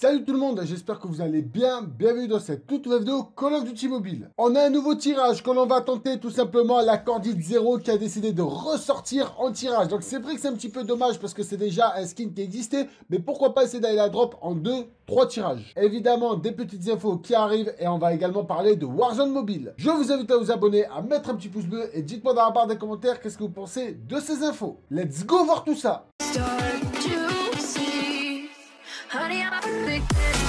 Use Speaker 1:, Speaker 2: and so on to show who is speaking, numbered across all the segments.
Speaker 1: Salut tout le monde, j'espère que vous allez bien. Bienvenue dans cette toute nouvelle vidéo Call of Duty Mobile. On a un nouveau tirage que l'on va tenter tout simplement, la Cordite 0 qui a décidé de ressortir en tirage. Donc c'est vrai que c'est un petit peu dommage parce que c'est déjà un skin qui existait, mais pourquoi pas essayer d'aller la drop en 2-3 tirages. Évidemment, des petites infos qui arrivent et on va également parler de Warzone Mobile. Je vous invite à vous abonner, à mettre un petit pouce bleu et dites-moi dans la barre des commentaires qu'est-ce que vous pensez de ces infos. Let's go voir tout ça.
Speaker 2: Honey, I'm a big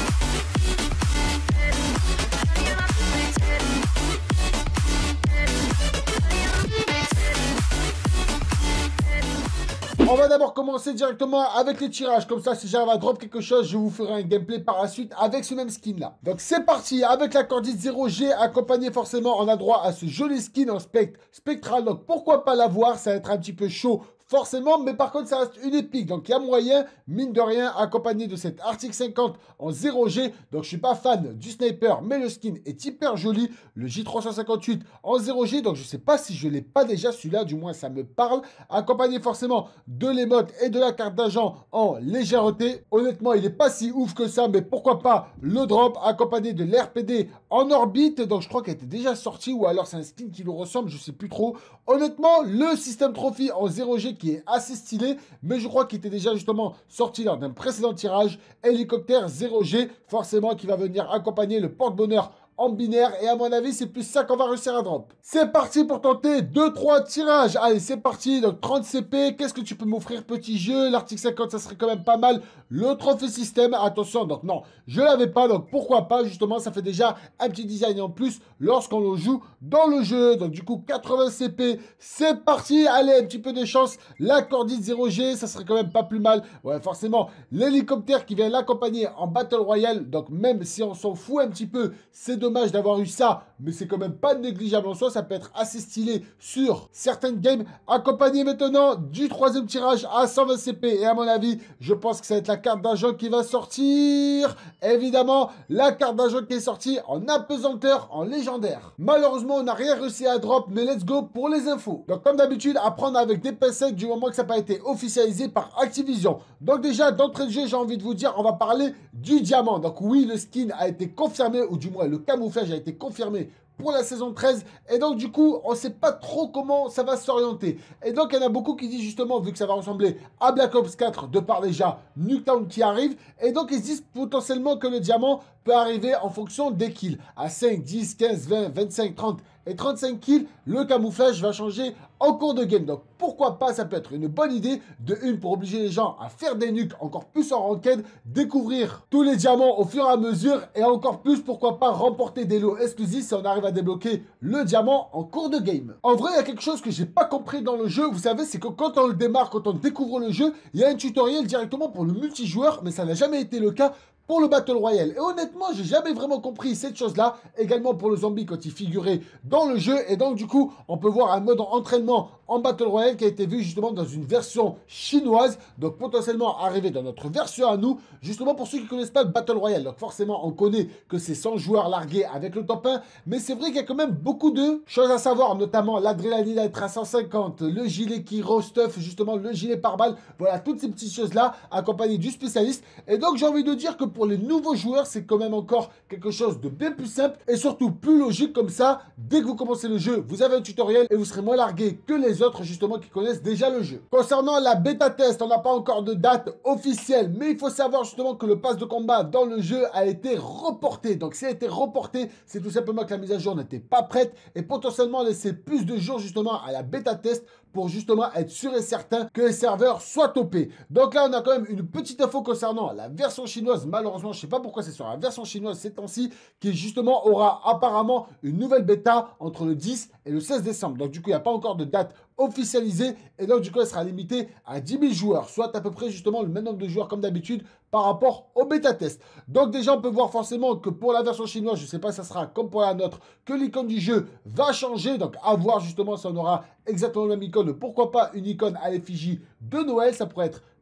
Speaker 1: On va d'abord commencer directement avec les tirages. Comme ça, si j'arrive à drop quelque chose, je vous ferai un gameplay par la suite avec ce même skin là. Donc c'est parti avec la Cordite 0G accompagné forcément. On a droit à ce joli skin en spectral. Donc pourquoi pas l'avoir, ça va être un petit peu chaud. Forcément, mais par contre, ça reste une épique. Donc, il y a moyen, mine de rien, accompagné de cette Arctic 50 en 0G. Donc, je suis pas fan du sniper, mais le skin est hyper joli. Le J358 en 0G. Donc, je sais pas si je l'ai pas déjà, celui-là. Du moins, ça me parle. Accompagné forcément de l'émote et de la carte d'agent en légèreté. Honnêtement, il est pas si ouf que ça, mais pourquoi pas le drop accompagné de l'RPD en orbite. Donc, je crois qu'elle était déjà sortie ou alors c'est un skin qui lui ressemble, je sais plus trop. Honnêtement, le système trophy en 0G qui est assez stylé, mais je crois qu'il était déjà justement sorti lors d'un précédent tirage. Hélicoptère 0G, forcément qui va venir accompagner le porte-bonheur en binaire, et à mon avis c'est plus ça qu'on va réussir à drop. C'est parti pour tenter 2-3 tirages. Allez, c'est parti. Donc 30 CP, qu'est-ce que tu peux m'offrir, petit jeu? L'Arctic 50, ça serait quand même pas mal. Le trophée système, attention, donc non, je l'avais pas, donc pourquoi pas, justement, ça fait déjà un petit design en plus lorsqu'on le joue dans le jeu. Donc du coup 80 CP, c'est parti. Allez, un petit peu de chance, la Cordite 0G, ça serait quand même pas plus mal. Ouais, forcément, l'hélicoptère qui vient l'accompagner en Battle Royale, donc même si on s'en fout un petit peu, c'est dommage d'avoir eu ça, mais c'est quand même pas négligeable en soi, ça peut être assez stylé sur certaines games. Accompagné maintenant du troisième tirage à 120 CP, et à mon avis, je pense que ça va être la carte d'agent qui va sortir. Évidemment, la carte d'agent qui est sortie en apesanteur, en légendaire. Malheureusement, on n'a rien réussi à drop, mais let's go pour les infos. Donc comme d'habitude, à prendre avec des pincettes du moment que ça n'a pas été officialisé par Activision. Donc déjà, d'entrée de jeu, j'ai envie de vous dire, on va parler du diamant. Donc oui, le skin a été confirmé, ou du moins le camouflage a été confirmé pour la saison 13, et donc du coup on sait pas trop comment ça va s'orienter, et donc il y en a beaucoup qui disent justement, vu que ça va ressembler à Black Ops 4 de par déjà Nuketown qui arrive, et donc ils se disent potentiellement que le diamant peut arriver en fonction des kills, à 5, 10, 15, 20, 25, 30 et 35 kills, le camouflage va changer en cours de game. Donc pourquoi pas, ça peut être une bonne idée de une pour obliger les gens à faire des nukes encore plus en ranked, découvrir tous les diamants au fur et à mesure, et encore plus pourquoi pas remporter des lots exclusifs si on arrive à débloquer le diamant en cours de game. En vrai, il y a quelque chose que j'ai pas compris dans le jeu, vous savez, c'est que quand on le démarre, quand on découvre le jeu, il y a un tutoriel directement pour le multijoueur, mais ça n'a jamais été le cas pour le Battle Royale. Et honnêtement, j'ai jamais vraiment compris cette chose-là. Également pour le zombie quand il figurait dans le jeu. Et donc, du coup, on peut voir un mode entraînement en Battle Royale qui a été vu justement dans une version chinoise. Donc, potentiellement arrivé dans notre version à nous. Justement, pour ceux qui ne connaissent pas le Battle Royale. Donc, forcément, on connaît que c'est 100 joueurs largués avec le top 1. Mais c'est vrai qu'il y a quand même beaucoup de choses à savoir. Notamment l'adrénaline à être à 150. Le gilet qui stuff, justement, le gilet par balle. Voilà, toutes ces petites choses-là accompagnées du spécialiste. Et donc, j'ai envie de dire que pour les nouveaux joueurs, c'est quand même encore quelque chose de bien plus simple et surtout plus logique. Comme ça, dès que vous commencez le jeu, vous avez un tutoriel et vous serez moins largué que les autres justement qui connaissent déjà le jeu. Concernant la bêta test, on n'a pas encore de date officielle, mais il faut savoir justement que le pass de combat dans le jeu a été reporté. Donc si a été reporté, c'est tout simplement que la mise à jour n'était pas prête et potentiellement laisser plus de jours justement à la bêta test pour justement être sûr et certain que les serveurs soient topés. Donc là, on a quand même une petite info concernant la version chinoise. Malheureusement, je ne sais pas pourquoi c'est sur la version chinoise ces temps-ci, qui justement aura apparemment une nouvelle bêta entre le 10 et le 16 décembre. Donc du coup, il n'y a pas encore de date officialisée. Et donc du coup, elle sera limitée à 10 000 joueurs, soit à peu près justement le même nombre de joueurs comme d'habitude par rapport au bêta test. Donc déjà, on peut voir forcément que pour la version chinoise, je ne sais pas si ça sera comme pour la nôtre, que l'icône du jeu va changer. Donc à voir justement si on aura exactement le même icône. Pourquoi pas une icône à l'effigie de Noël, ça pourrait être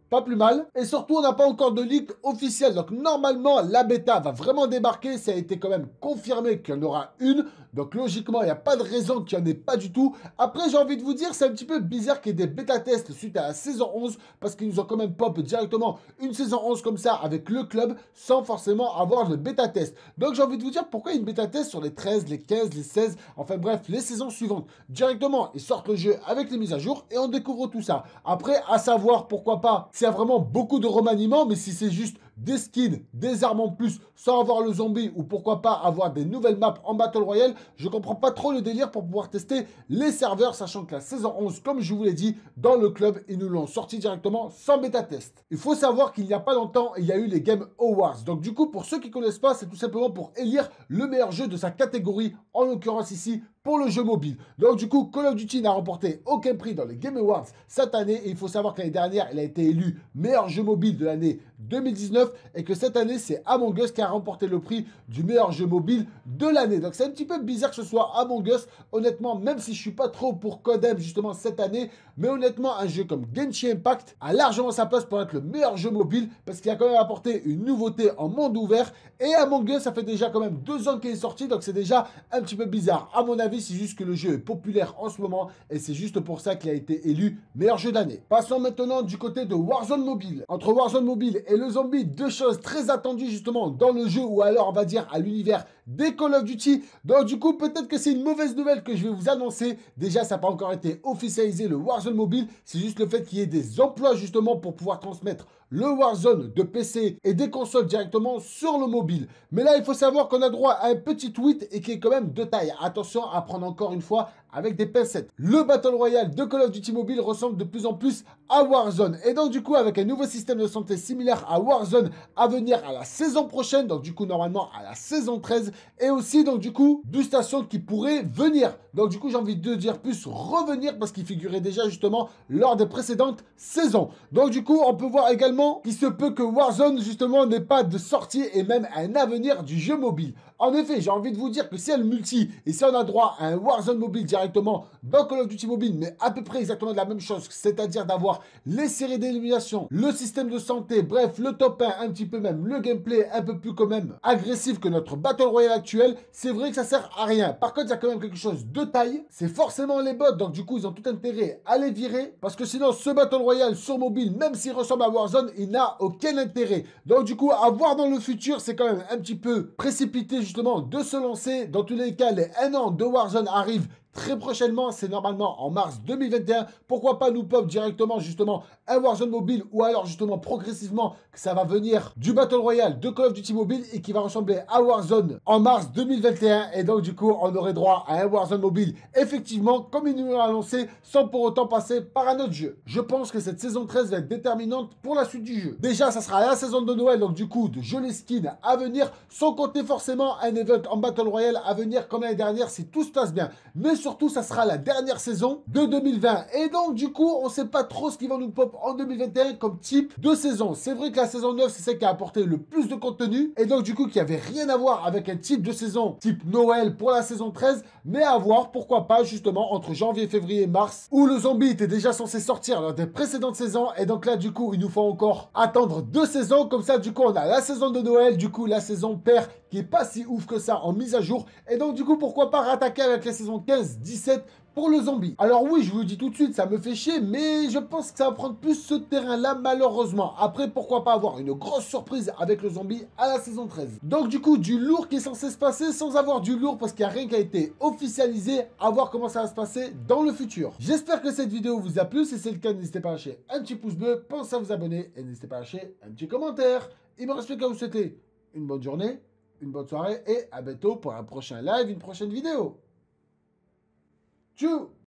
Speaker 1: pas plus mal. Et surtout, on n'a pas encore de leak officiel. Donc normalement, la bêta va vraiment débarquer. Ça a été quand même confirmé qu'il y en aura une. Donc logiquement, il n'y a pas de raison qu'il n'y en ait pas du tout. Après, j'ai envie de vous dire, c'est un petit peu bizarre qu'il y ait des bêta-tests suite à la saison 11. Parce qu'ils nous ont quand même pop directement une saison 11 comme ça avec le club sans forcément avoir le bêta-test. Donc j'ai envie de vous dire pourquoi une bêta-test sur les 13, les 15, les 16, enfin bref, les saisons suivantes. Directement, ils sortent le jeu avec les mises à jour et on découvre tout ça. Après, à savoir pourquoi pas, s'il y a vraiment beaucoup de remaniements, mais si c'est juste des skins, des armes en plus, sans avoir le zombie, ou pourquoi pas avoir des nouvelles maps en Battle Royale, je comprends pas trop le délire pour pouvoir tester les serveurs, sachant que la saison 11, comme je vous l'ai dit, dans le club, ils nous l'ont sorti directement sans bêta test. Il faut savoir qu'il n'y a pas longtemps, il y a eu les Game Awards. Donc du coup, pour ceux qui ne connaissent pas, c'est tout simplement pour élire le meilleur jeu de sa catégorie, en l'occurrence ici, pour le jeu mobile. Donc du coup, Call of Duty n'a remporté aucun prix dans les Game Awards cette année. Et il faut savoir que l'année dernière, il a été élu meilleur jeu mobile de l'année 2019. Et que cette année, c'est Among Us qui a remporté le prix du meilleur jeu mobile de l'année. Donc c'est un petit peu bizarre que ce soit Among Us. Honnêtement, même si je ne suis pas trop pour Codem justement cette année. Mais honnêtement, un jeu comme Genshin Impact a largement sa place pour être le meilleur jeu mobile. Parce qu'il a quand même apporté une nouveauté en monde ouvert. Et Among Us, ça fait déjà quand même 2 ans qu'il est sorti. Donc c'est déjà un petit peu bizarre. À mon avis, c'est juste que le jeu est populaire en ce moment et c'est juste pour ça qu'il a été élu meilleur jeu d'année. Passons maintenant du côté de Warzone Mobile. Entre Warzone Mobile et le Zombie, deux choses très attendues justement dans le jeu ou alors on va dire à l'univers des Call of Duty. Donc du coup, peut-être que c'est une mauvaise nouvelle que je vais vous annoncer. Déjà, ça n'a pas encore été officialisé le Warzone Mobile. C'est juste le fait qu'il y ait des emplois justement pour pouvoir transmettre le Warzone de PC et des consoles directement sur le mobile. Mais là, il faut savoir qu'on a droit à un petit tweet et qui est quand même de taille. Attention à prendre encore une fois avec des pincettes. Le Battle Royale de Call of Duty Mobile ressemble de plus en plus à Warzone. Et donc du coup, avec un nouveau système de santé similaire à Warzone à venir à la saison prochaine, donc du coup normalement à la saison 13, et aussi donc du coup, boostation qui pourrait venir. Donc du coup, j'ai envie de dire plus revenir parce qu'il figurait déjà justement lors des précédentes saisons. Donc du coup, on peut voir également qu'il se peut que Warzone justement n'ait pas de sortie et même un avenir du jeu mobile. En effet, j'ai envie de vous dire que si elle multi et si on a droit à un Warzone mobile directement dans Call of Duty Mobile, mais à peu près exactement de la même chose, c'est-à-dire d'avoir les séries d'élimination, le système de santé, bref, le top 1, un petit peu même, le gameplay un peu plus quand même agressif que notre Battle Royale actuel, c'est vrai que ça sert à rien. Par contre, il y a quand même quelque chose de taille, c'est forcément les bots, donc du coup, ils ont tout intérêt à les virer, parce que sinon, ce Battle Royale sur mobile, même s'il ressemble à Warzone, il n'a aucun intérêt. Donc du coup, à voir dans le futur, c'est quand même un petit peu précipité justement de se lancer. Dans tous les cas, les 1 an de Warzone arrivent très prochainement, c'est normalement en mars 2021. Pourquoi pas nous pop directement justement un Warzone mobile ou alors justement progressivement que ça va venir du Battle Royale de Call of Duty Mobile et qui va ressembler à Warzone en mars 2021. Et donc du coup, on aurait droit à un Warzone mobile effectivement comme il nous l'a annoncé sans pour autant passer par un autre jeu. Je pense que cette saison 13 va être déterminante pour la suite du jeu. Déjà, ça sera la saison de Noël, donc du coup, de jolis skins à venir, sans compter forcément un event en Battle Royale à venir comme l'année dernière si tout se passe bien. Mais surtout, ça sera la dernière saison de 2020. Et donc, du coup, on ne sait pas trop ce qui va nous pop en 2021 comme type de saison. C'est vrai que la saison 9, c'est celle qui a apporté le plus de contenu. Et donc, du coup, qui avait rien à voir avec un type de saison type Noël pour la saison 13. Mais à voir, pourquoi pas, justement, entre janvier, février et mars, où le zombie était déjà censé sortir lors des précédentes saisons. Et donc là, du coup, il nous faut encore attendre 2 saisons. Comme ça, du coup, on a la saison de Noël, du coup, la saison père qui est pas si ouf que ça en mise à jour. Et donc, du coup, pourquoi pas rattaquer avec les saisons 15, 17 pour le zombie. Alors oui, je vous le dis tout de suite, ça me fait chier, mais je pense que ça va prendre plus ce terrain-là, malheureusement. Après, pourquoi pas avoir une grosse surprise avec le zombie à la saison 13. Donc du coup, du lourd qui est censé se passer sans avoir du lourd, parce qu'il n'y a rien qui a été officialisé, à voir comment ça va se passer dans le futur. J'espère que cette vidéo vous a plu. Si c'est le cas, n'hésitez pas à lâcher un petit pouce bleu, pensez à vous abonner, et n'hésitez pas à lâcher un petit commentaire. Il me reste plus qu'à vous souhaiter une bonne journée, une bonne soirée, et à bientôt pour un prochain live, une prochaine vidéo. Tchou!